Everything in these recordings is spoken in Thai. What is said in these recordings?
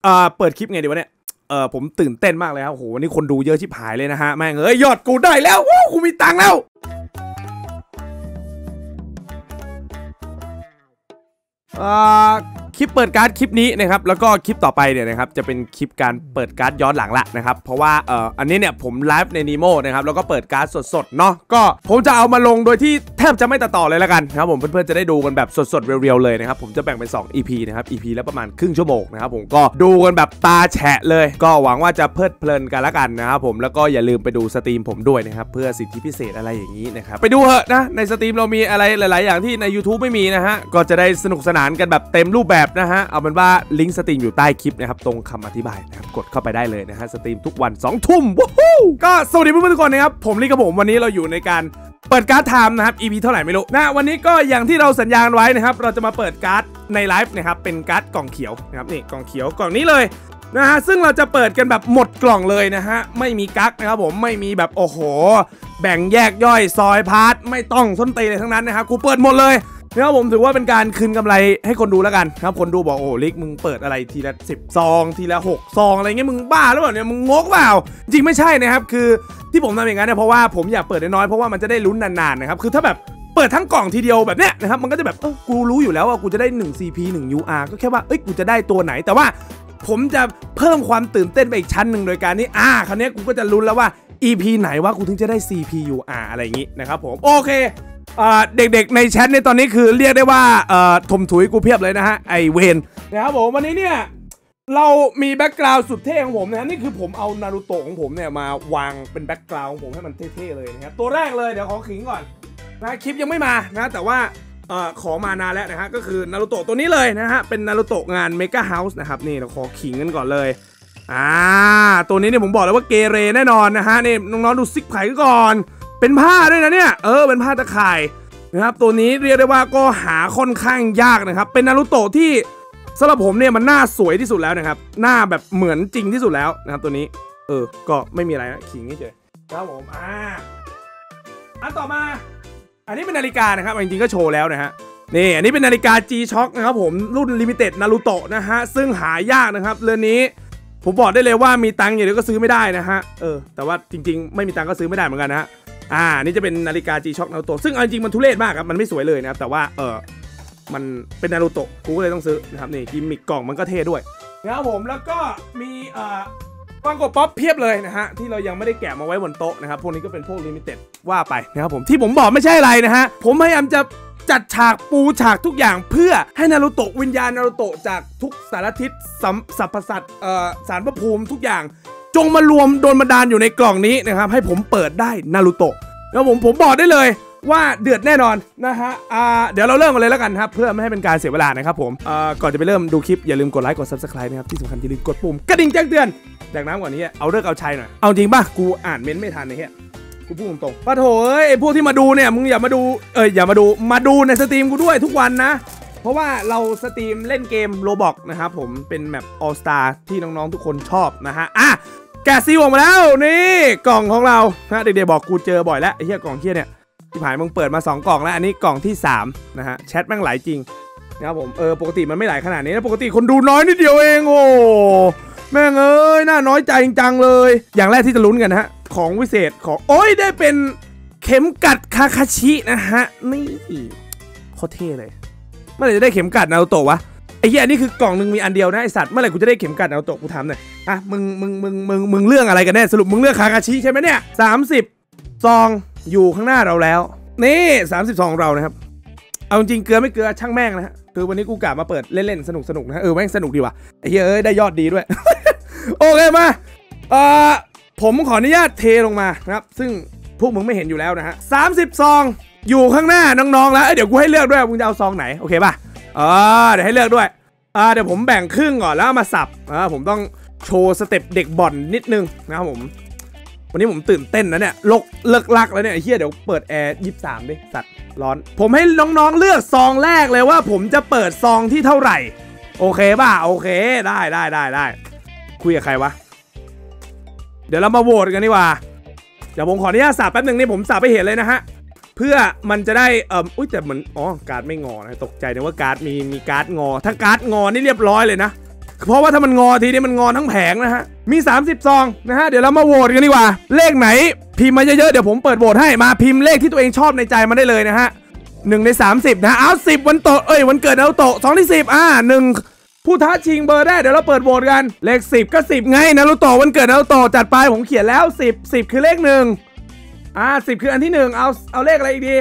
เปิดคลิปไงดีวะเนี่ยผมตื่นเต้นมากเลยครับโหวันนี้คนดูเยอะชิบหายเลยนะฮะแม่งยอดกูได้แล้วว้าวกูมีตังค์แล้วคลิปเปิดการ์ดคลิปนี้นะครับแล้วก็คลิปต่อไปเนี่ยนะครับจะเป็นคลิปการเปิดการ์ดย้อนหลังละนะครับเพราะว่าอันนี้เนี่ยผมไลฟ์ในนีโมนะครับแล้วก็เปิดการ์ดสดๆเนาะก็ผมจะเอามาลงโดยที่แทบจะไม่ตัดต่อเลยละกันครับผมเพื่อนๆจะได้ดูกันแบบสดๆเรียวๆเลยนะครับผมจะแบ่งเป็น2 EP นะครับ EP แล้วประมาณครึ่งชั่วโมงนะครับผมก็ดูกันแบบตาแฉะเลยก็หวังว่าจะเพลิดเพลินกันละกันนะครับผมแล้วก็อย่าลืมไปดูสตรีมผมด้วยนะครับเพื่อสิทธิพิเศษอะไรอย่างนี้นะครับไปดูเถอะนะในสตรีมเรามีอะไรหลายๆอย่างที่ใน YouTube ไม่มีนะฮะก็จะได้สนุกสนานกันแบบเต็มรูปแบบนะฮะเอาเป็นว่าลิงก์สตรีมอยู่ใต้คลิปนะครับตรงคำอธิบายนะครับกดเข้าไปได้เลยนะฮะสตรีมทุกวัน2 ทุ่มว้าวก็สวัสดีเพื่อนๆทุกคนนะครับผมลิงกับผมวันนี้เราอยู่ในการเปิดการ์ดไทม์นะครับ EP เท่าไหร่ไม่รู้นะวันนี้ก็อย่างที่เราสัญญาณไว้นะครับเราจะมาเปิดการ์ดในไลฟ์นะครับเป็นการ์ดกล่องเขียวนะครับนี่กล่องเขียวกล่องนี้เลยนะฮะซึ่งเราจะเปิดกันแบบหมดกล่องเลยนะฮะไม่มีกั๊กนะครับผมไม่มีแบบโอ้โหแบ่งแยกย่อยซอยพาร์ทไม่ต้องส้นตีเลยทั้งนั้นนะครับกูเปิดหมดเลยนะครับผมถือว่าเป็นการคืนกำไรให้คนดูแล้วกันครับคนดูบอกโอ้ลิกมึงเปิดอะไรทีละ10 ซองทีละ6 ซองอะไรเงี้ยมึงบ้าหรือเปล่าเนี่ยมึงงกเปล่าจริงไม่ใช่นะครับคือที่ผมทำอย่างนั้นเนี่ยเพราะว่าผมอยากเปิดน้อยๆเพราะว่ามันจะได้ลุ้นนานๆนะครับคือถ้าแบบเปิดทั้งกล่องทีเดียวแบบเนี้ยนะครับมันก็จะแบบกูรู้อยู่แล้วว่ากูจะได้1 CP 1 UR ก็แค่ว่ากูจะได้ตัวไหนแต่ว่าผมจะเพิ่มความตื่นเต้นไปอีกชั้นหนึ่งโดยการนี้คราวนี้กูก็จะลุ้นแล้วว่า EP ไหนว่ากูถึงจะได้ CP UR อะไรอย่างงี้นะครับผมโอเคเด็กๆในแชทในตอนนี้คือเรียกได้ว่าถมถุยกูเพียบเลยนะฮะไอเวนนะครับผมวันนี้เนี่ยเรามีแบ็กกราวด์สุดเท่ของผมนะนี่คือผมเอานารูโตะของผมเนี่ยมาวางเป็นแบ็กกราวด์ของผมให้มันเท่ๆเลยนะครับตัวแรกเลยเดี๋ยวขอขิงก่อนนะคลิปยังไม่มานะแต่ว่าขอมานานแล้วนะฮะก็คือนารูโตะตัวนี้เลยนะฮะเป็นนารูโตะงานเมกาเฮาส์นะครับนี่เราขอขิงกันก่อนเลยตัวนี้เนี่ยผมบอกแล้วว่าเกเรแน่นอนนะฮะนี่น้องๆดูซิกไผ่ก่อนเป็นผ้าด้วยนะเนี่ยเป็นผ้าตะข่ายนะครับตัวนี้เรียกได้ว่าก็หาค่อนข้างยากนะครับเป็นนารูโตะที่สำหรับผมเนี่ยมันหน้าสวยที่สุดแล้วนะครับหน้าแบบเหมือนจริงที่สุดแล้วนะครับตัวนี้ก็ไม่มีอะไรนะขิงเฉยๆครับผมอันต่อมาอันนี้เป็นนาฬิกานะครับจริงๆก็โชว์แล้วนะฮะนี่อันนี้เป็นนาฬิกา G-Shock นะครับผมรุ่นลิมิเต็ดนารูโตะนะฮะซึ่งหายากนะครับเรือนนี้ผมบอกได้เลยว่ามีตังค์อย่างเดียวก็ซื้อไม่ได้นะฮะแต่ว่าจริงๆไม่มีตังค์ก็ซื้อไม่ได้เหมือนกันนะฮะนี่จะเป็นนาฬิกา G-Shock นารูโตะซึ่งจริงๆมันทุเรศมากครับมันไม่สวยเลยนะครับแต่ว่ามันเป็นนารูโตะกูก็เลยต้องซื้อนะครับนี่กิมมิคกล่องมันก็เท่ด้วยนะครับผมแล้วก็มีฟังโกป๊อปเพียบเลยนะฮะที่เรายังไม่ได้แกะมาไว้บนโต๊ะนะครับพวกนี้ก็เป็นพวกลิมิเต็ดว่าไปนะครับผมที่ผมบอกไม่ใช่อะไรนะฮะผมพยายามจะจัดฉากปูฉากทุกอย่างเพื่อให้นารูโตะวิญญาณนารูโตะจากทุกสารทิศสรรพสัตว์สารพระภูมิทุกอย่างจงมารวมโดนบันดาลอยู่ในกล่องนี้นะครับให้ผมเปิดได้นารูโตะแล้วผมบอกได้เลยว่าเดือดแน่นอนนะฮะเดี๋ยวเราเริ่มกันเลยแล้วกันครับเพื่อไม่ให้เป็นการเสียเวลานะครับผมก่อนจะไปเริ่มดูคลิปอย่าลืมกดไลค์กด Subscribe นะครับที่สำคัญอย่าลืมกดปุ่มกระดิ่งแจ้งเตือนแดกน้ำก่อนนี้เอาเลิกเอาชัยหน่อยเอาจริงป่ะกูอ่านเม้นไม่ทันไอ้เหี้ยกูพูดตรงๆป่ะโถไอ้พวกที่มาดูเนี่ยมึงอย่ามาดูอย่ามาดูในสตรีมกูด้วยทุกวันนะเพราะว่าเราสตรีมเล่นเกมโรบอกนะครับผมเป็นแมป All Star ที่น้องๆทุกคนชอบนะฮะแกะซีลออกมาแล้วนี่กล่องของเรานะเด็กๆบอกกูเจอบ่อยแล้วไอ้เหี้ยกล่องเหี้ยเนี่ยที่ผ่านมึงเปิดมา2 กล่องแล้วอันนี้กล่องที่3นะฮะแชทแม่งไหลจริงนะครับผมปกติมันไม่ไหลขนาดนี้นะปกติคนดูน้อยนิดเดียวเองโอ้แม่งน่าน้อยใจจริงจังเลยอย่างแรกที่จะลุ้นกันนะฮะของวิเศษของได้เป็นเข็มกัดคาคาชินะฮะนี่โคตรเท่เลยเมื่อไหร่จะได้เข็มกัดนารูโตะวะไอ้เหี้ยอันนี้คือกล่องหนึ่งมีอันเดียวนะไอสัตว์เมื่อไหร่กูจะได้เข็มกัดนารูโตะกูถามหน่อยมึงเรื่องอะไรกันแน่สรุปมึงเลือกคาคาชิใช่ไหมเนี่ย30 ซองอยู่ข้างหน้าเราแล้วนี่30 ซองเรานะครับเอาจริงเกลือไม่เกลือช่างแม่งนะฮะคือวันนี้กูกะมาเปิดเล่นๆสนุกนะแม่งสนุกดีว่ะไอ้เหี้ยได้ยอดดีด้วย โอเคมาผมขออนุญาตเทลงมานะครับซึ่งพวกมึงไม่เห็นอยู่แล้วนะฮะ30 ซองอยู่ข้างหน้าน้องๆแล้วเดี๋ยวกูให้เลือกด้วยมึงจะเอาซองไหนโอเคป่ะเดี๋ยวให้เลือกด้วยเดี๋ยวผมแบ่งครึ่งก่อนแล้วมาสับผมต้องโชว์สเต็ปเด็กบ่อนนิดนึงนะครับผมวันนี้ผมตื่นเต้นนะเนี่ยเลิกลักแล้วเนี่ยไอ้เหี้ยเดี๋ยวเปิดแอร์23ดิสัตว์ร้อนผมให้น้องๆเลือกซองแรกเลยว่าผมจะเปิดซองที่เท่าไหร่โอเคป่ะโอเคได้คุยกับใครวะเดี๋ยวเรามาโหวตกันดีกว่าเดี๋ยวผมขออนุญาตสับแป๊บนึงนี่ผมสับไปเห็นเลยนะฮะเพื่อมันจะได้อุ้ยแต่เหมือนการ์ดไม่งอนะตกใจนะว่าการ์ดมีการ์ดงอถ้าการ์ดงอนี่เรียบร้อยเลยนะเพราะว่าถ้ามันงอทีนี้มันงอทั้งแผงนะฮะมี30ซองนะฮะเดี๋ยวเรามาโหวตกันดีกว่าเลขไหนพิมพ์มาเยอะๆเดี๋ยวผมเปิดโหวตให้มาพิมพ์เลขที่ตัวเองชอบในใจมาได้เลยนะฮะ1 ใน 30นะเอา10วันโตวันเกิดนารูโตะ2 ที่ 101ผู้ท้าชิงเบอร์ได้เดี๋ยวเราเปิดโหวตกันเลข10ก็10ไงนารูโตะวันเกิดนารูโตะจัดไปผมเขียนแล้ว10คือเลข1 10คืออันที่1เอาเลขอะไรอีกดี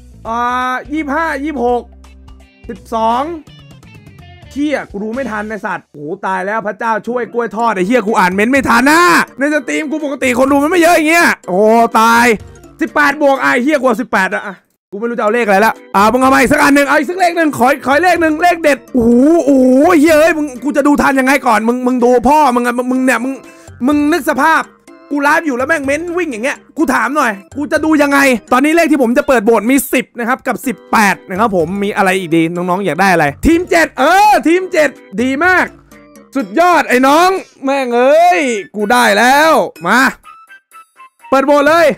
25 26 12เฮียกูดูไม่ทันในสัตว์โอ้ตายแล้วพระเจ้าช่วยกล้วยทอดไอ้เฮียกูอ่านเม้นไม่ทันนะในสตรีมกูปกติคนดูมันไม่เยอะอย่างเงี้ยโอ้ตาย18บวกไอ้เฮียกว่า18อะกูไม่รู้จะเอาเลขอะไรละมึงเอามาอีกสักอันหนึ่งเอาอีกสักเลขหนึ่งขอเลขหนึ่งเลขเด็ดโอ้โหเฮ้ยกูจะดูทันยังไงก่อนมึงดูพ่อมึงเนี่ยมึงนึกสภาพกูไลฟ์อยู่แล้วแม่งเม้นวิ่งอย่างเงี้ยกูถามหน่อยกูจะดูยังไงตอนนี้เลขที่ผมจะเปิดโบทมี10นะครับกับ18นะครับผมมีอะไรอีกดีน้องๆอยากได้อะไรทีม7ทีม7ดีมากสุดยอดไอ้น้องแม่งเอ้ยกูได้แล้วมาเปิดโบทเลย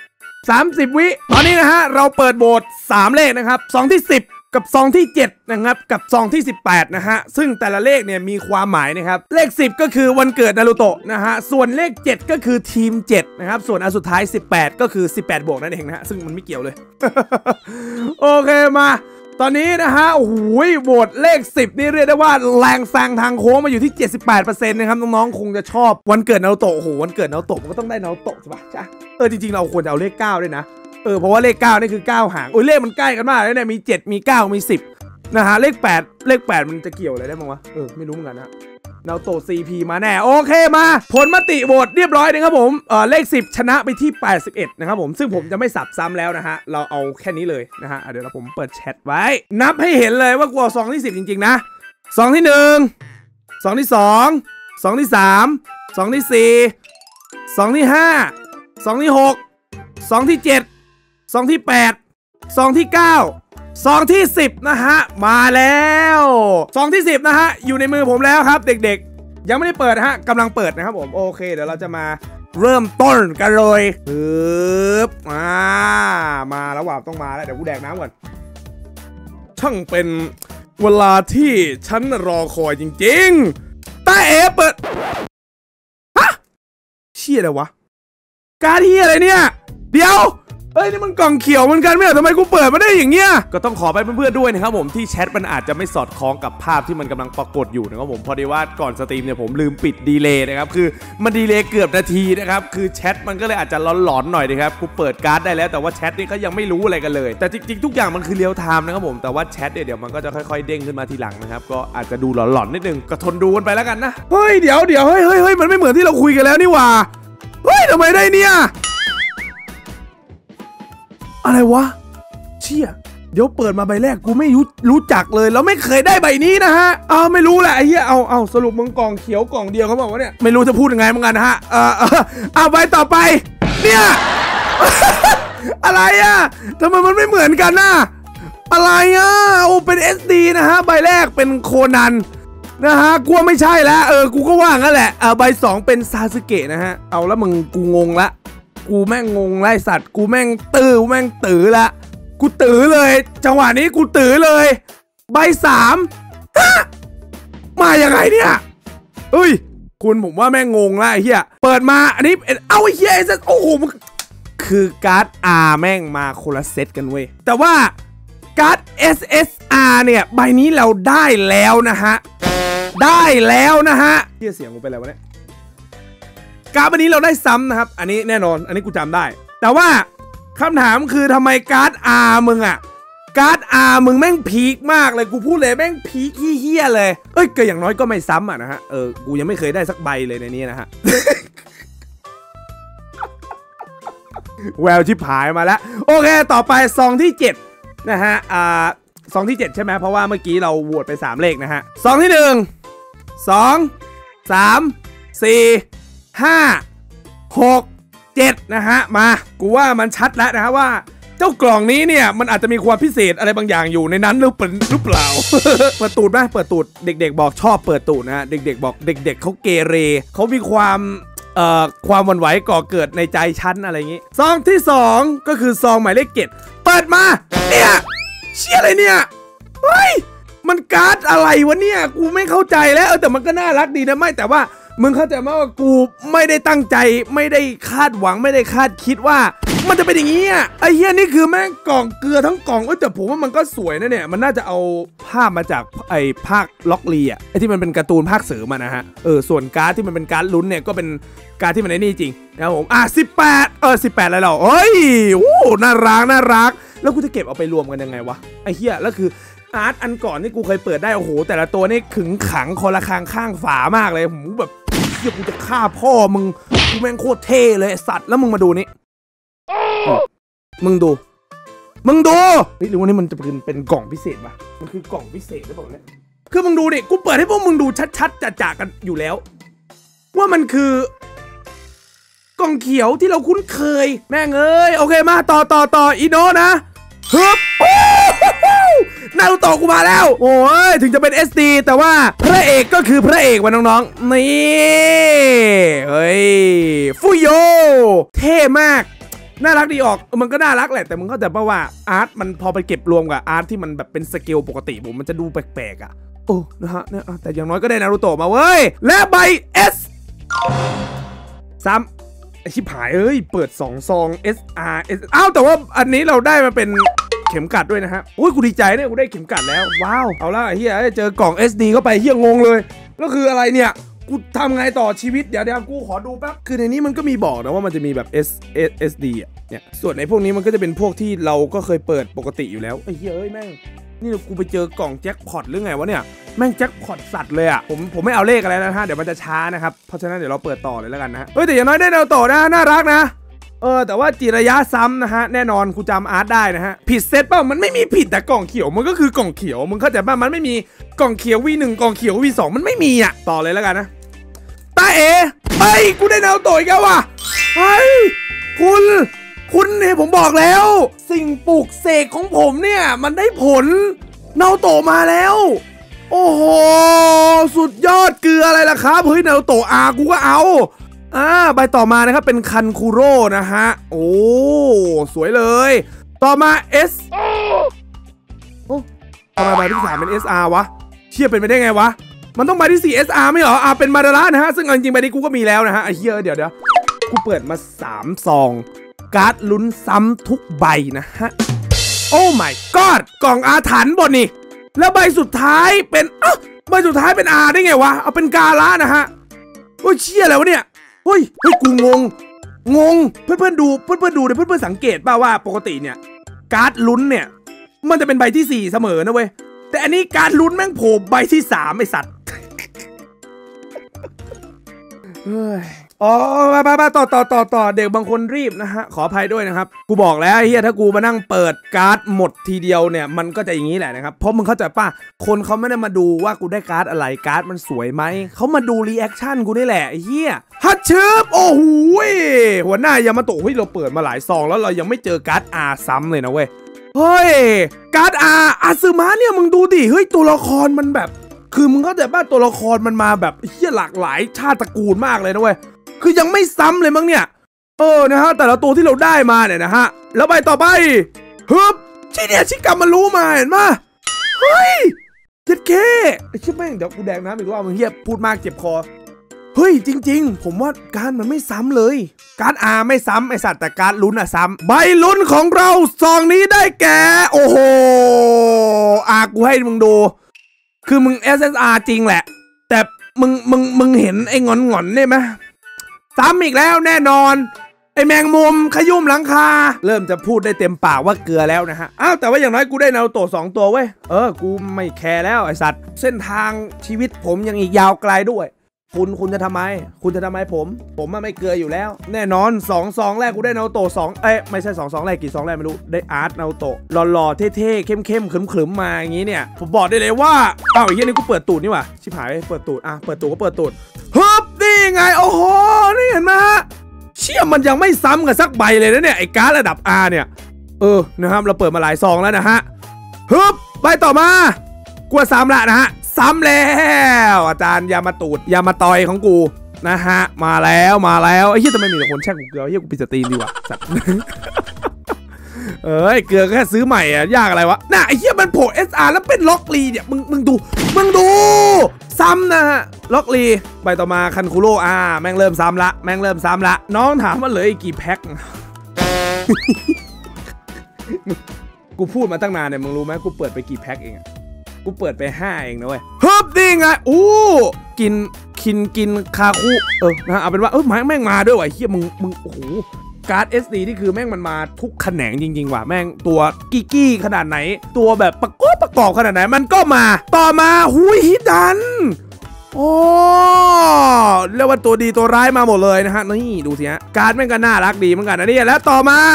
30 วิตอนนี้นะฮะเราเปิดโบท3เลขนะครับซองที่10กับซองที่7นะครับกับซองที่18นะฮะซึ่งแต่ละเลขเนี่ยมีความหมายนะครับเลข10ก็คือวันเกิดนารูโตะนะฮะส่วนเลข7ก็คือทีม7นะครับส่วนอันสุดท้าย18ก็คือ18บวกนั่นเองนะฮะซึ่งมันไม่เกี่ยวเลย โอเคมาตอนนี้นะฮะโอ้โหโหวตเลข10นี่เรียกได้ว่าแรงแซงทางโค้งมาอยู่ที่ 78% นะครับน้องๆคงจะชอบวันเกิดนารูโตะโอ้โหวันเกิดนารูโตะมันก็ต้องได้นารูโตะใช่ปะใช่จริงๆเราควรจะเอาเลข9ด้วยนะเพราะว่าเลข9นี่คือ9หางโอ้ยเลขมันใกล้กันมากเลยเนี่ยมี7มี9มี10นะฮะเลข8มันจะเกี่ยวอะไรได้บ้างวะไม่รู้เหมือนกันนะนารูโตะ CP มาแน่โอเคมาผลมติโหวตเรียบร้อยนะครับผมเลข10ชนะไปที่81นะครับผมซึ่งผมจะไม่สับซ้ำแล้วนะฮะเราเอาแค่นี้เลยนะฮะเดี๋ยวผมเปิดแชทไว้นับให้เห็นเลยว่ากูเอาซองที่10จริงๆนะซองที่1ซองที่2ซองที่3ซองที่4ซองที่5ซองที่6ซองที่7ซองที่8ซองที่9ซองที่10นะฮะมาแล้วซองที่10นะฮะอยู่ในมือผมแล้วครับเด็กๆยังไม่ได้เปิดฮะกำลังเปิดนะครับผมโอเคเดี๋ยวเราจะมาเริ่มต้นกันเลยมาแล้วว่ะต้องมาแล้วเดี๋ยวกูแดกน้ำก่อนช่างเป็นเวลาที่ฉันรอคอยจริงๆตาเปิดฮะเชี่ยอะไรวะการที่อะไรเนี่ยเดี๋ยวนี่มันกล่องเขียวเหมือนกันไม่เหรอทำไมกูเปิดมาได้อย่างเงี้ยก็ต้องขอไปเพื่อนๆด้วยนะครับผมที่แชทมันอาจจะไม่สอดคล้องกับภาพที่มันกำลังปรากฏอยู่นะครับผมพอดีว่าก่อนสตรีมเนี่ยผมลืมปิดดีเลย์นะครับคือมันดีเลย์เกือบนาทีนะครับคือแชทมันก็เลยอาจจะหลอนๆหน่อยนะครับกูเปิดการ์ดได้แล้วแต่ว่าแชทนี่เขายังไม่รู้อะไรกันเลยแต่จริงๆทุกอย่างมันคือเรียลไทม์นะครับผมแต่ว่าแชทเดี๋ยวมันก็จะค่อยๆเด้งขึ้นมาทีหลังนะครับก็อาจจะดูหลอนๆนิดนึงก็ทนดูกันไปแล้วกันนะเฮ้ยเดี๋ยวเฮ้ยมันไม่เหมือนที่เราคุยกันแล้วนี่หว่าเฮ้ยทำไมได้เนี่ยอะไรวะเชี่ยเดี๋ยวเปิดมาใบแรกกูไม่รู้จักเลยแล้วไม่เคยได้ใบนี้นะฮะไม่รู้แหละไอ้เหี้ยเอาสรุปมึงกล่องเขียวกล่องเดียวเขาบอกว่าเนี่ยไม่รู้จะพูดยังไงเหมือนกันนะฮะใบต่อไปเนี่ย อะไรอะทำไมมันไม่เหมือนกันนะอะไรอะเป็น SD นะฮะใบแรกเป็นโคนันนะฮะกูไม่ใช่แล้วกูก็ว่างั้นแหละใบ2เป็นซาสึเกะนะฮะเอาแล้วมึงกูงงละกูแม่งงงไล่สัตว์กูแม่งตื้อละกูตื้อเลยจังหวะนี้กูตื้อเลยใบ3มายังไงเนี่ยเฮ้ยคุณผมว่าแม่งงงละไอ้เหี้ยเปิดมาอันนี้เอาไอ้เหี้ยโอ้โหคือการ์ด R แม่งมาคนละเซตกันเว้ยแต่ว่าการ์ด SSR เนี่ยใบนี้เราได้แล้วนะฮะเหี้ยเสียงกูไปแล้ววะเนี่ยการ์ดวันนี้เราได้ซ้ำนะครับอันนี้แน่นอนอันนี้กูจำได้แต่ว่าคำถามคือทำไมการ์ด R มึงอะการ์ด R มึงแม่งพีคมากเลยกูพูดเลยแม่งพีคเฮี้ยเลยก็อย่างน้อยก็ไม่ซ้ำอะนะฮะกูยังไม่เคยได้สักใบเลยในนี้นะฮะ แววชิบหายมาแล้วโอเคต่อไปซองที่7นะฮะซองที่7ใช่ไหมเพราะว่าเมื่อกี้เราโหวตไป3เลขนะฮะซองที่1 2 3 4 5 6 7นะฮะมากูว่ามันชัดแล้วนะฮะว่าเจ้ากล่องนี้เนี่ยมันอาจจะมีความพิเศษอะไรบางอย่างอยู่ในนั้นหรือเปล่า เปิดตูดไหมเปิดตูดเด็กๆบอกชอบเปิดตูดนะฮะเด็กๆบอกเด็กๆเขาเกเรเขามีความหวั่นไหวก่อเกิดในใจชั้นอะไรอย่างงี้ซองที่2ก็คือซองหมายเลข7เปิดมาเนี่ยเชี่ยอะไรเนี่ยเฮ้ยมันการ์ดอะไรวะเนี่ยกูไม่เข้าใจแล้วแต่มันก็น่ารักดีนะไม่แต่ว่ามึงเข้าใจไหมว่ากูไม่ได้ตั้งใจไม่ได้คาดหวังไม่ได้คาดคิดว่ามันจะเป็นอย่างนี้อ่ะไอ้เหี้ยนี่คือแม่งกล่องเกลือทั้งกล่องแต่ผมว่ามันก็สวยนะเนี่ยมันน่าจะเอาภาพมาจากไอ้ภาคล็อกลีอ่ะไอ้ที่มันเป็นการ์ตูนภาคเสริมนะฮะส่วนการ์ดที่มันเป็นการ์ดลุ้นเนี่ยก็เป็นการ์ดที่มันไอ้นี่จริงนะครับผม18อะไรเราเอ้ยโอ้น่ารักแล้วกูจะเก็บเอาไปรวมกันยังไงวะไอ้เหี้ยแล้วคืออาร์ตอันก่อนที่กูเคยเปิดได้โอ้โหแต่ละตัวนี่ขึงขังคนละคางข้างฝามากเลยผมแบบเหี้ยกูจะฆ่าพ่อมึงกูแม่งโคตรเท่เลยสัตว์แล้วมึงมาดูนี่มึงดูหรือว่านี่มันจะเป็นกล่องพิเศษปะมันคือกล่องพิเศษหรือเปล่าเนี่ยคือมึงดูดิกูเปิดให้พวกมึงดูชัดๆจะกันอยู่แล้วว่ามันคือกล่องเขียวที่เราคุ้นเคยแม่งเอ้ยโอเคมาต่ออีโนนะฮึบนารูโตะกูมาแล้วโอ้ยถึงจะเป็น SD แต่ว่าพระเอกก็คือพระเอกว่ะน้องๆนี่เฮ้ยฟุโยเท่มากน่ารักดีออกมันก็น่ารักแหละแต่มึงเข้าใจป่ะว่าอาร์ตมันพอไปเก็บรวมกับอาร์ตที่มันแบบเป็นสเกลปกติผมมันจะดูแปลกๆอ่ะโอ้นะฮะเนี่ยแต่อย่างน้อยก็ได้นารูโตะมาเว้ยและใบ S ซ้ำไอชิบหายเอ้ยเปิด2 ซอง SR อ้าวแต่ว่าอันนี้เราได้มาเป็นเข็มกัดด้วยนะฮะโอ้ยกูดีใจเนี่ยกูได้เข็มกัดแล้วว้าวเอาละไอ้เหี้ยเจอกล่อง SD เข้าไปเหี้ยงงเลยแล้วคืออะไรเนี่ยกูทำไงต่อชีวิตเดี๋ยวกูขอดูแป๊บคือในนี้มันก็มีบอกนะว่ามันจะมีแบบ SD อ่ะเนี่ยส่วนในพวกนี้มันก็จะเป็นพวกที่เราก็เคยเปิดปกติอยู่แล้วไอ้เหี้ยเอ้ยแม่งนี่กูไปเจอกล่องแจ็คพอตหรือไงวะเนี่ยแม่งแจ็คพอตสัตว์เลยอ่ะผมไม่เอาเลขอะไรนะฮะเดี๋ยวมันจะช้านะครับเพราะฉะนั้นเดี๋ยวเราเปิดต่อเลยแล้วกันนะฮะเฮ้ยแต่อย่างน้อยได้แนวต่อนะน่ารักนะแต่ว่าจิระยะซ้ำนะฮะแน่นอนกูจำอาร์ตได้นะฮะผิดเซตเปล่ามันไม่มีผิดแต่กล่องเขียวมันก็คือกล่องเขียวมึงเข้าใจป่ะมันไม่มีกล่องเขียว V1 กล่องเขียว V2 มันไม่มีอ่ะต่อเลยแล้วกันนะตาเอ๋เฮ้ยกูได้แนวต่ออีกแล้วว่ะเฮ้ยคุณเนี่ยผมบอกแล้วสิ่งปลูกเสกของผมเนี่ยมันได้ผลแนวต่อมาแล้วโอ้โหสุดยอดเกลืออะไรล่ะครับเฮ้ยแนวต่อกูก็เอาใบต่อมานะครับเป็นคันคูโร่นะฮะโอ้สวยเลยต่อมา S โอ้ทำไมใบที่3เป็น SR วะเชี่ยเป็นไปได้ไงวะมันต้องใบที่4 SR ไม่เหรอเป็นมาดาระนะฮะซึ่งจริงๆใบนี้กูก็มีแล้วนะฮะไอ้เหี้ยเดี๋ยวกูเปิดมา3 ซองการ์ดลุ้นซ้ำทุกใบนะฮะโอ้ my god กล่องอาถรรพ์บนนี่แล้วใบสุดท้ายเป็นใบสุดท้ายเป็น R ได้ไงวะเอาเป็นกาละนะฮะโอ้ยเชี่ยอะไรวะเนี่ยเฮ้ยกูงงเพื่อนดูเพื่อนสังเกตป่ะว่าปกติเนี่ยการ์ดลุ้นเนี่ยมันจะเป็นใบที่4เสมอนะเว้ยแต่อันนี้การ์ดลุ้นแม่งโผล่ใบที่3ไอสัตว์มาต่อเด็กบางคนรีบนะฮะขออภัยด้วยนะครับกูบอกแล้วไอ้เหี้ยถ้ากูมานั่งเปิดการ์ดหมดทีเดียวเนี่ยมันก็จะอย่างนี้แหละนะครับเพราะมึงเข้าใจป่ะคนเขาไม่ได้มาดูว่ากูได้การ์ดอะไรการ์ดมันสวยไหมเขามาดูรีแอคชั่นกูนี่แหละไอ้เหี้ยฮัตชืบโอ้โหหัวหน้ายามาโตะเฮ้ยเราเปิดมาหลายซองแล้วเรายังไม่เจอการ์ด R ซ้ำเลยนะเว้ยเฮ้ยการ์ด อาซึมะเนี่ยมึงดูดิเฮ้ยตัวละครมันแบบคือมึงเข้าใจป่ะตัวละครมันมาแบบเหี้ยหลากหลายชาติตระกูลมากเลยนะเว้ยคือยังไม่ซ้ำเลยมั้งเนี่ยนะฮะแต่ละตัวที่เราได้มาเนี่ยนะฮะแล้วใบต่อไปฮึบชิกามารู้มาเห็นป่ะเฮ้ยเจ็ดเคไอ้ชิบแม่งเดี๋ยวกูแดงน้ำอีกรอบมึงเฮียพูดมากเจ็บคอเฮ้ยจริงๆผมว่าการมันไม่ซ้ำเลยการไม่ซ้ำไอสัตว์แต่การลุ้นซ้ำใบลุ้นของเราซองนี้ได้แก่โอ้โหกูให้มึงดูคือมึง SSR จริงแหละแต่มึงเห็นไอ้งอนเนี่ยไหมซ้ำอีกแล้วแน่นอนไอแมงมุมขยุ่มหลังคาเริ่มจะพูดได้เต็มปากว่าเกลือแล้วนะฮะแต่ว่าอย่างน้อยกูได้นารูโตะ2 ตัวเว้ยกูไม่แคร์แล้วไอสัตว์เส้นทางชีวิตผมยังอีกยาวไกลด้วยคุณจะทำไมผมไม่เกลืออยู่แล้วแน่นอน2 ซองแรกกูได้นารูโตะไม่ใช่2 ซองแรกกี่ซองแรกไม่รู้ได้อาร์ตนารูโตะหล่อๆเท่ๆเข้มๆขรึมๆมาอย่างนี้เนี่ยผมบอกได้เลยว่าไอ้เหี้ยนี่กูเปิดตูดนี่ว่ะชิบหายเปิดตูดเปิดตูดก็เปิดตูดฮึบนี่ไงโอ้โหนี่เห็นไหมฮะเชี่ยมันยังไม่ซ้ำกันสักใบเลยนะเนี่ยไอ้การ์ดระดับ R เนี่ยนะครับเราเปิดมาหลายซองแล้วนะฮะฮึบใบต่อมากลัวซ้ำละนะฮะซ้ำแล้วอาจารย์ยามาตูดยามาตอยของกูนะฮะมาแล้วไอ้เหี้ยทำไมมีแต่คนแช่งกูเกลือเหี้ยกูปิดสตรีมดีกว่าสัตว์เอ้ยเกลือแค่ซื้อใหม่อ่ะยากอะไรวะน่ะไอ้เหี้ยมันโผล่ SR แล้วเป็นล็อกลีเนี่ยมึงดูซ้ำนะฮะล็อกลีใบต่อมาคันคูโร่แม่งเริ่มซ้ำละน้องถามว่าเหลืออีกกี่แพ็ค กูพูดมาตั้งนานเนี่ยมึงรู้ไหมกูเปิดไปกี่แพ็คเองกูเปิดไป5เองนะเว้ยเฮ้ยนี่ไงกินคาคุนะเอาเป็นว่าแม่งมาด้วยว่ะเฮียมึงโอ้โหการ์ด SD ที่คือแม่งมันมาทุกแขนงจริงๆว่ะแม่งตัวกี้ขนาดไหนตัวแบบประกอบขนาดไหนมันก็มาต่อมาหุยฮิดันโอ้เรียกว่าตัวดีตัวร้ายมาหมดเลยนะฮะนี่ดูสิฮะการ์ดแม่งก็น่ารักดีเหมือนกันนะเนี่ยแล้วต่อมา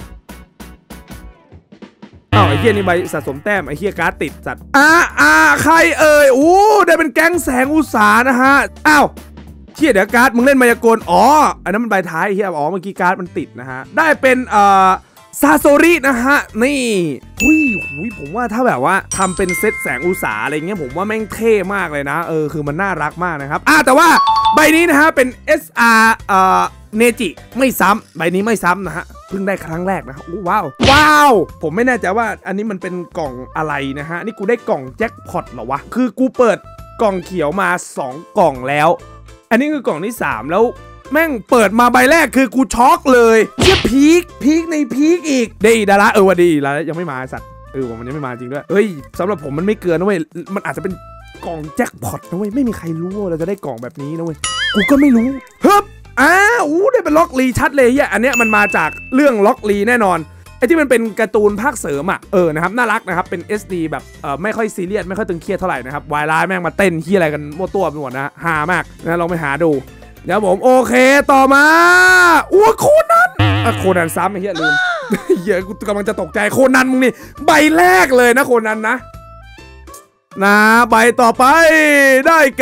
ไอ้เฮียนี่ใบสะสมแต้มไอ้เฮียการ์ดติดสัตว์ใครได้เป็นแก๊งแสงอุตสานะฮะเฮียเดี๋ยวการ์ดมึงเล่นมายากลอันนั้นมันใบท้ายเฮียเมื่อกี้การ์ดมันติดนะฮะได้เป็นซาโซรินะฮะนี่ผมว่าถ้าแบบว่าทำเป็นเซตแสงอุตสาอะไรเงี้ยผมว่าแม่งเท่มากเลยนะคือมันน่ารักมากนะครับแต่ว่าใบนี้นะฮะเป็น SR เนจิไม่ซ้ำใบนี้ไม่ซ้ำนะฮะเพิ่งได้ครั้งแรกนะครับว้าวผมไม่แน่ใจว่าอันนี้มันเป็นกล่องอะไรนะฮะนี่กูได้กล่องแจ็คพอตเหรอวะคือกูเปิดกล่องเขียวมา2กล่องแล้วอันนี้คือกล่องที่3แล้วแม่งเปิดมาใบแรกคือกูช็อกเลยเชี่ยพีคในพีคอีกได้ดาราวันดีแล้วยังไม่มาสัตว์มันยังไม่มาจริงด้วยสำหรับผมมันไม่เกินนะเว้ยมันอาจจะเป็นกล่องแจ็คพอตนะเว้ยไม่มีใครรู้ว่าเราจะได้กล่องแบบนี้นะเว้ยกูก็ไม่รู้ได้เป็นล็อกลีชัดเลยอันเนี้ยมันมาจากเรื่องล็อกลีแน่นอนไอ้ที่มันเป็นการ์ตูนภาคเสริมนะครับน่ารักนะครับเป็น SD แบบไม่ค่อยซีเรียสไม่ค่อยตึงเครียดเท่าไหร่นะครับวายร้ายแม่งมาเต้นเฮียอะไรกันมั่วตัวไปหมดนะฮามากนะลองไปหาดูเดี๋ยวผมโอเคต่อมาโคนันซ้ำไอ้เฮียลืมเฮียกูกำลังจะตกใจโคนันมึงนี่ใบแรกเลยนะโคนันนะใบต่อไปได้แก่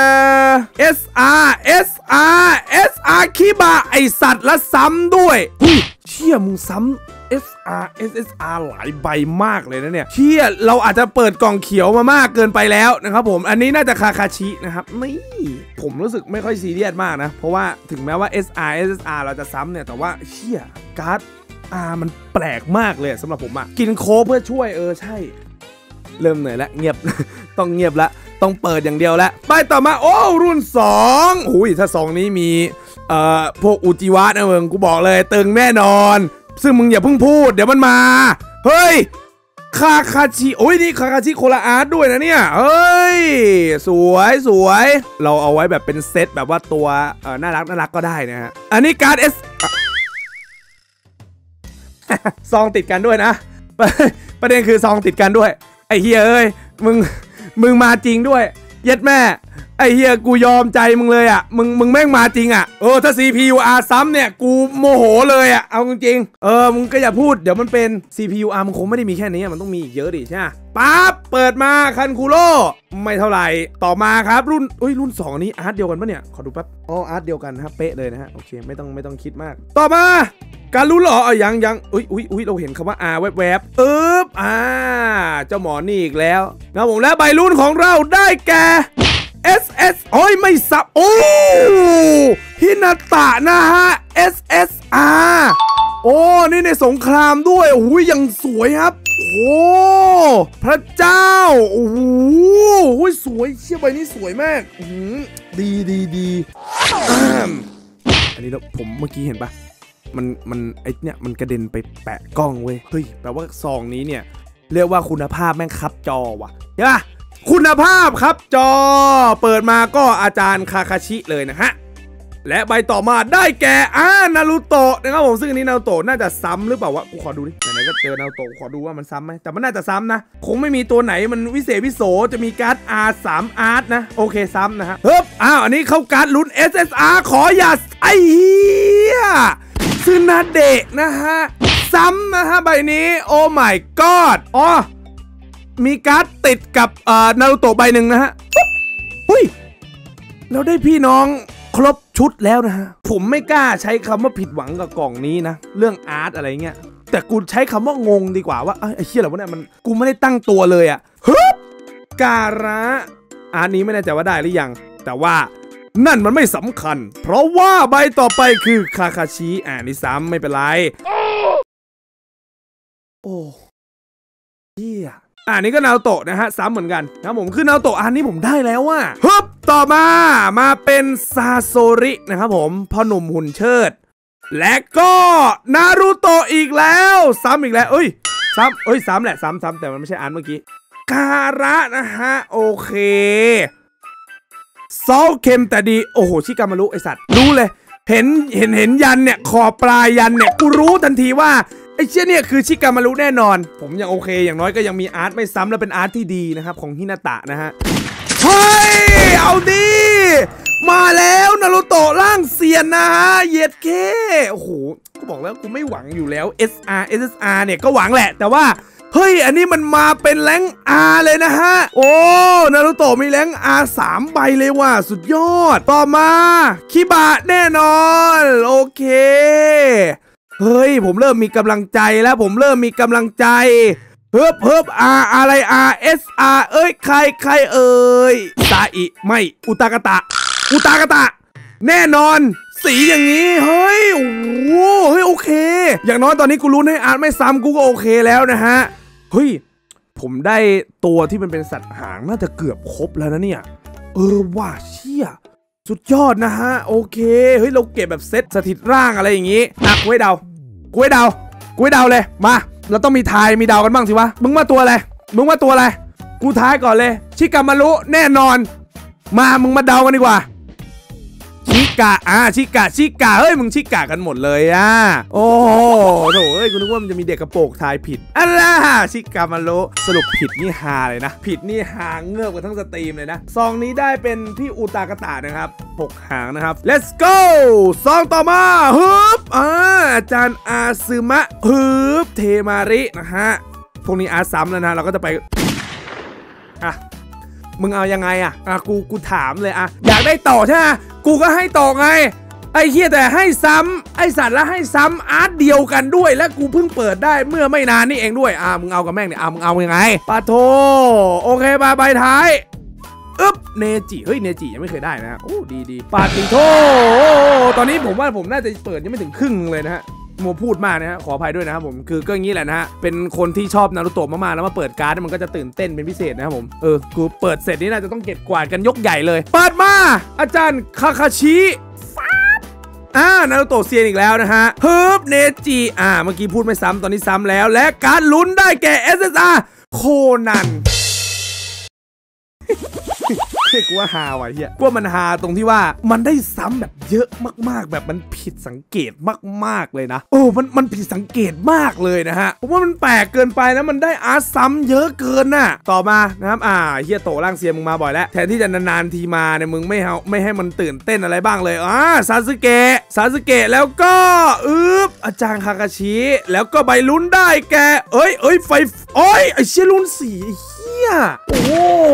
SR คิบะไอสัตว์และซ้ำด้วยเชี่ยมึงซ้ำ SSR หลายใบมากเลยนะเนี่ยเชี่ยเราอาจจะเปิดกล่องเขียวมามากเกินไปแล้วนะครับผมอันนี้น่าจะคาคาชินะครับนี่ผมรู้สึกไม่ค่อยซีเรียสมากนะเพราะว่าถึงแม้ว่า SSR เราจะซ้ำเนี่ยแต่ว่าเชี่ยการ์ดมันแปลกมากเลยสำหรับผมกินโค้กเพื่อช่วยใช่เริ่มเหนื่อยแล้วเงียบ ต้องเงียบแล้วต้องเปิดอย่างเดียวแล้วไปต่อมารุ่น2ถ้า2นี้มีพวกอุจิวะนะมึงกูบอกเลยตึงแน่นอนซึ่งมึงอย่าเพิ่งพูดเดี๋ยวมันมาเฮ้ยคาคาชินี่คาคาชิโคลาอาร์ตด้วยนะเนี่ยเฮ้ยสวยเราเอาไว้แบบเป็นเซตแบบว่าตัวน่ารักก็ได้นะฮะอันนี้การ์ดซองติดกันด้วยนะประเด็นคือซองติดกันด้วยไอ้เฮียมึงมาจริงด้วยเย็ดแม่ไอ้เฮียกูยอมใจมึงเลยมึงแม่งมาจริงถ้า CPUR ซ้ำเนี่ยกูโมโหเลยเอาจริงมึงก็อย่าพูดเดี๋ยวมันเป็น CPUR มันคงไม่ได้มีแค่นี้มันต้องมีอีกเยอะดิใช่ไหมปั๊บเปิดมาคันคูโร่ไม่เท่าไหร่ต่อมาครับรุ่น2นี้อาร์ตเดียวกันปะเนี่ยขอดูแป๊บอาร์ตเดียวกันครับเป๊ะเลยนะฮะโอเคไม่ต้องคิดมากต่อมาการรู้เหรอยังเราเห็นคำว่าแวบเจ้าหมอนี่อีกแล้วนะผมและใบรุ่นของเราได้แก่ SS ไม่ซับฮินาตะนะฮะ SSR นี่ในสงครามด้วยยังสวยครับพระเจ้าสวยเชี่ยใบนี้สวยมากดีอันนี้แล้วผมเมื่อกี้เห็นปะมันไอเนี่ยมันกระเด็นไปแปะกล้องเว้ยเฮ้ยแปลว่าซองนี้เนี่ยเรียกว่าคุณภาพแม่งคับจอว่ะใช่ปะคุณภาพครับจอเปิดมาก็อาจารย์คาคาชิเลยนะฮะและใบต่อมาได้แก่นารูโตะนะครับผมซึ่งอันนี้นารูโตะน่าจะซ้ำหรือเปล่าวะกูขอดูดิไหนๆก็เจอนารูโตะขอดูว่ามันซ้ำไหมแต่มันน่าจะซ้ำนะคงไม่มีตัวไหนมันวิเศษวิโสจะมีการ์ด R3 อาร์ตนะโอเคซ้ำนะฮะอันนี้เข้าการ์ดลุ้น SSR ขออย่าไอ้เหี้ยซึนาเดะนะฮะซ้ำนะฮะใบนี้โอ้ my god มีการ์ดติดกับนารูโตะใบหนึ่งนะฮะเราได้พี่น้องครบชุดแล้วนะฮะผมไม่กล้าใช้คำว่าผิดหวังกับกล่องนี้นะเรื่องอาร์ตอะไรเงี้ยแต่กูใช้คำว่างงดีกว่าว่าไอ้เชี่ยอะไรวะเนี่ยมันกูไม่ได้ตั้งตัวเลยการะอาร์ตนี้ไม่แน่ใจว่าได้หรือยังแต่ว่านั่นมันไม่สำคัญเพราะว่าใบต่อไปคือคาคาชินี่ซ้ำไม่เป็นไรโอ้เหี้ยอันนี้ก็นารูโตะนะฮะซ้ำเหมือนกันนะผมคือนารูโตะอันนี้ผมได้แล้วว่ะฮึบต่อมาเป็นซาโซรินะครับผมพ่อหนุ่มหุ่นเชิดและก็นารูโตะอีกแล้วซ้ำอีกแล้วซ้ำแหละซ้ำแต่มันไม่ใช่อันเมื่อกี้การะนะฮะโอเคซอสเค็มแต่ดีโอ้โหชิกามารุไอสัตว์รู้เลยเห็นยันเนี่ยขอบปลายยันเนี่ยกูรู้ทันทีว่าไอ้เชี่ยเนี่ยคือชิกามารุแน่นอนผมยังโอเคอย่างน้อยก็ยังมีอาร์ตไม่ซ้ำและเป็นอาร์ตที่ดีนะครับของฮินาตะนะฮะเฮ้ยเอาดิมาแล้วนารูโตะร่างเซียนนะฮะเย็ดเคโอ้โหกูบอกแล้วกูไม่หวังอยู่แล้ว SSR เนี่ยก็หวังแหละแต่ว่าเฮ้ยอันนี้มันมาเป็นแรงRเลยนะฮะโอ้นารูโตะมีแรงR 3 ใบเลยว่ะสุดยอดต่อมาคิบะแน่นอนโอเคเฮ้ยผมเริ่มมีกำลังใจแล้วเฮิบอะไร SR เอ้ยใครเอ่ยซาอิไม่อุตากาตะแน่นอนสีอย่างนี้เฮ้ยโอ้โหเฮ้ยโอเคอย่างน้อยตอนนี้กูรู้ให้อาร์ตไม่ซ้ำกูก็โอเคแล้วนะฮะเฮ้ยผมได้ตัวที่มันเป็นสัตว์หางน่าจะเกือบครบแล้วนะเนี่ยว่าเชี่ยสุดยอดนะฮะโอเคเฮ้ยเราเก็บแบบเซตสถิตร่างอะไรอย่างงี้กูให้เดาเลยมาเราต้องมีทายมีเดากันบ้างสิวะมึงมาตัวอะไรกูทายก่อนเลยชิกามารุแน่นอนมามึงมาเดากันดีกว่าชิกะเฮ้ยมึงชิกะกันหมดเลยโอ้โหโถ่เอ้ยกูนึกว่ามันจะมีเด็กกระโปรงทายผิดอะไรชิกามารุสรุปผิดนี่ฮาเลยนะผิดนี่ฮาเงือบกันทั้งสตรีมเลยนะซองนี้ได้เป็นพี่อุตากาตะนะครับ6 หางนะครับ let's go ซองต่อมาฮึบอาจารย์อาซึมะฮึบเทมารินะฮะพวกนี้อาซ้ำแล้วนะเราก็จะไปมึงเอายังไงกูถามเลยอยากได้ต่อใช่ไหมกูก็ให้ต่อไงไอ้เหี้ยแต่ให้ซ้ำไอ้สัตว์แล้วให้ซ้ำอาร์ตเดียวกันด้วยและกูเพิ่งเปิดได้เมื่อไม่นานนี่เองด้วยมึงเอากับแม่งเนี่ยมึงเอายังไงปาโทโอเคมาใบท้ายเนจิเฮ้ยเนจิยังไม่เคยได้นะโอ้ดีปาติโทตอนนี้ผมว่าผมน่าจะเปิดยังไม่ถึงครึ่งเลยนะฮะมัวพูดมากนะฮะขออภัยด้วยนะครับผมคือก็อย่างนี้แหละนะฮะเป็นคนที่ชอบนารูโตะมากๆแล้วมาเปิดการ์ดมันก็จะตื่นเต้นเป็นพิเศษนะครับผมกูเปิดเสร็จนี่น่าจะต้องเก็บกวาดกันยกใหญ่เลยเปิดมาอาจารย์คาคาชินารูโตะเซียนอีกแล้วนะฮะเนจิเมื่อกี้พูดไม่ซ้ำตอนนี้ซ้ำแล้วและการลุ้นได้แก่ SSR โคนันกูว่าฮาว่ะเฮียกูว่ามันฮาตรงที่ว่ามันได้ซ้ำแบบเยอะมากๆแบบมันผิดสังเกตมากๆเลยนะมันผิดสังเกตมากเลยนะฮะผมว่ามันแปลกเกินไปแล้วมันได้อาร์ตซ้ำเยอะเกินน่ะต่อมานะครับเฮียโตร่างเซียมึงมาบ่อยแล้วแทนที่จะนานๆทีมาเนี่ยมึงไม่ให้มันตื่นเต้นอะไรบ้างเลยซาสึเกะแล้วก็อาจารย์คาคาชิแล้วก็ใบลุ้นได้แกไฟไอเชี่ยลุ้นสีโอ้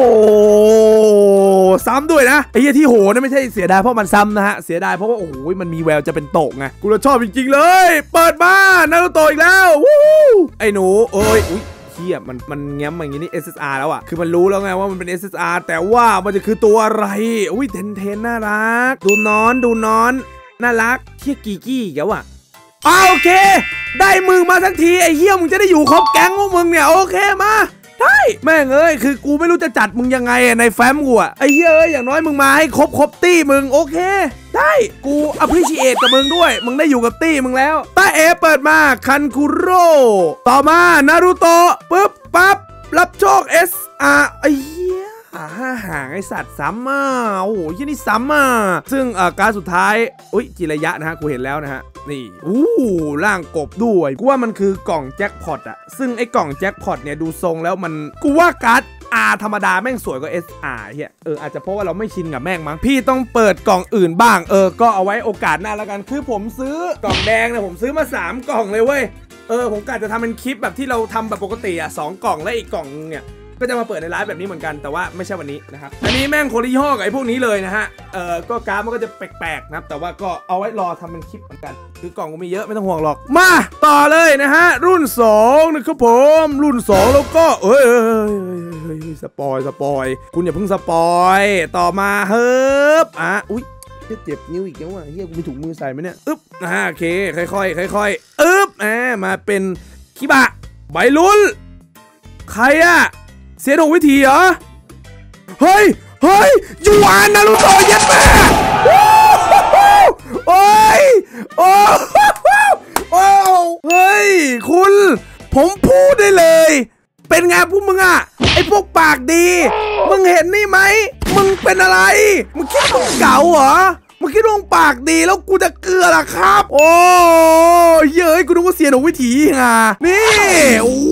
ซ้ำด้วยนะไอ้เหี้ยที่โหนะไม่ใช่เสียดายเพราะมันซ้ำนะฮะเสียดายเพราะว่าโอ้โหมันมีแววจะเป็นโตกไงกูชอบจริงๆเลยเปิดมานารูโตะอีกแล้วไอ้หนูเหี้ยมันแง้มอย่างงี้นี่ SSR แล้วคือมันรู้แล้วไงว่ามันเป็น SSR แต่ว่ามันจะคือตัวอะไรเทนน่ารักดูนอนน่ารักเหี้ยกี้อีกแล้วโอเคได้มึงมาทั้งทีไอ้เหี้ยมึงจะได้อยู่ครบแก๊งพวกมึงเนี่ยโอเคมาได้แม่งคือกูไม่รู้จะจัดมึงยังไงในแฟ้มกูไอ้เหี้ยอย่างน้อยมึงมาให้ครบตี้มึงโอเคได้กู appreciate กับมึงด้วยมึงได้อยู่กับตี้มึงแล้วต้าเปิดมาคันคุโร่ต่อมานารูโตะปึ๊บปั๊บรับโชค SR ไอ้เหี้ย5 หางไอสัตว์ซ้ำโอ้โหยี่นี่ซ้ำซึ่งการสุดท้ายจิระยะนะฮะกูเห็นแล้วนะฮะนี่ร่างกบด้วยกูว่ามันคือกล่องแจ็คพอตซึ่งไอ้กล่องแจ็คพอตเนี่ยดูทรงแล้วมันกูว่าการ์ดธรรมดาแม่งสวยกว่า SR เฮียอาจจะเพราะว่าเราไม่ชินกับแม่งมั้งพี่ต้องเปิดกล่องอื่นบ้างก็เอาไว้โอกาสหน้าแล้วกันคือผมซื้อกล่องแดงเนี่ยผมซื้อมา3 กล่องเลยเว้ยผมกะจะทำเป็นคลิปแบบที่เราทำแบบปกติ2 กล่องและอีกกล่องเนี่ยก็จะมาเปิดในไลฟ์แบบนี้เหมือนกันแต่ว่าไม่ใช่วันนี้นะครับอันนี้แม่งคนละยี่ห้อกับไอ้พวกนี้เลยนะฮะก็การ์ดมันก็จะแปลกๆนะครับแต่ว่าก็เอาไว้รอทำเป็นคลิปเหมือนกันคือกล่องก็มีเยอะไม่ต้องห่วงหรอกมาต่อเลยนะฮะรุ่น2นะครับผมรุ่น2แล้วก็สปอยคุณอย่าเพิ่งสปอยต่อมาเฮิบเจ็บนิ้วอีกแล้วเฮียกูมีถุงมือใส่ไหมเนี่ยโอเคค่อยๆมาเป็นคิบะใบลุ้นใครอะเสียดงวิธีเหรอเฮ้ยยูอานนารูโตะยัดแม่โอ้ยโอ้เฮ้ยคุณผมพูดได้เลยเป็นไงพวกมึงอะไอพวกปากดีมึงเห็นนี่ไหมมึงเป็นอะไรมึงคิดว่าเก่าเหรอมึงคิดว่าปากดีแล้วกูจะเกลือล่ะครับโอ้เย้ยกูนึกว่าเสียดงวิถีไงนี่โอ้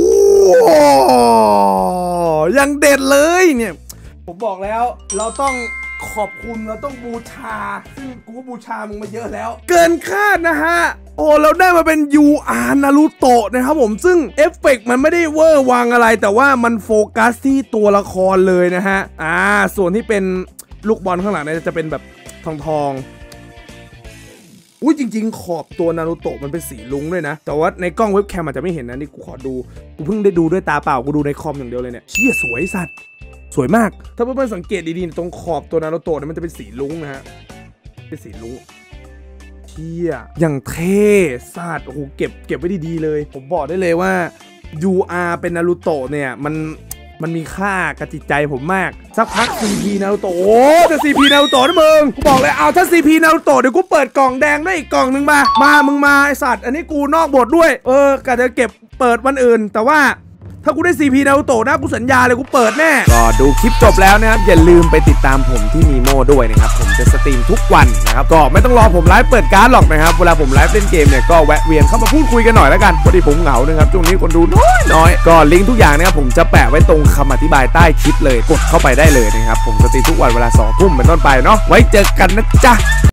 ยังเด็ดเลยเนี่ยผมบอกแล้วเราต้องขอบคุณเราต้องบูชาซึ่งกูก็บูชามึงมาเยอะแล้วเกินคาดนะฮะโอ้เราได้มาเป็น UR นารูโตะนะครับผมซึ่งเอฟเฟกต์มันไม่ได้เวอร์วังอะไรแต่ว่ามันโฟกัสที่ตัวละครเลยนะฮะส่วนที่เป็นลูกบอลข้างหลังเนี่ยจะเป็นแบบทองอุ้ยจริงๆขอบตัวนารูโตะมันเป็นสีลุ้งด้วยนะแต่ว่าในกล้องเว็บแคมอาจจะไม่เห็นนะนี่กูขอดูกูเพิ่งได้ดูด้วยตาเปล่ากูดูในคอมอย่างเดียวเลยเนี่ยเชี่ยสวยสัตว์สวยมากถ้าเพื่อนๆสังเกตดีๆตรงขอบตัวนารูโตะเนี่ยมันจะเป็นสีลุ้งนะฮะเป็นสีลุ้งเชี่ยอย่างเท่สัตว์โอ้โหเก็บไว้ดีๆเลยผมบอกได้เลยว่า UR เป็นนารูโตะเนี่ยมันมีค่ากับจิตใจผมมากสักพัก CP นารูโตะโอ้แต่ CP นารูโตะนะมึงกูบอกเลยเอาถ้า CP นารูโตะเดี๋ยวกูเปิดกล่องแดงได้อีกกล่องนึงมึงมาไอสัตว์อันนี้กูนอกบทด้วยกะจะเก็บเปิดวันอื่นแต่ว่าถ้ากูได้ CP นารูโตะนะกูสัญญาเลยกูเปิดแน่ก็ดูคลิปจบแล้วนะครับอย่าลืมไปติดตามผมที่นีโม่ด้วยนะครับผมจะสตรีมทุกวันนะครับก็ไม่ต้องรอผมไลฟ์เปิดการ์ดหรอกนะครับเวลาผมไลฟ์เล่นเกมเนี่ยก็แวะเวียนเข้ามาพูดคุยกันหน่อยแล้วกันพอดีผมเหงานะครับช่วงนี้คนดูน้อยก็ลิงก์ทุกอย่างนะครับผมจะแปะไว้ตรงคำอธิบายใต้คลิปเลยกดเข้าไปได้เลยนะครับผมสตรีมทุกวันเวลา 20:00 เป็นต้นไปเนาะไว้เจอกันนะจ๊ะ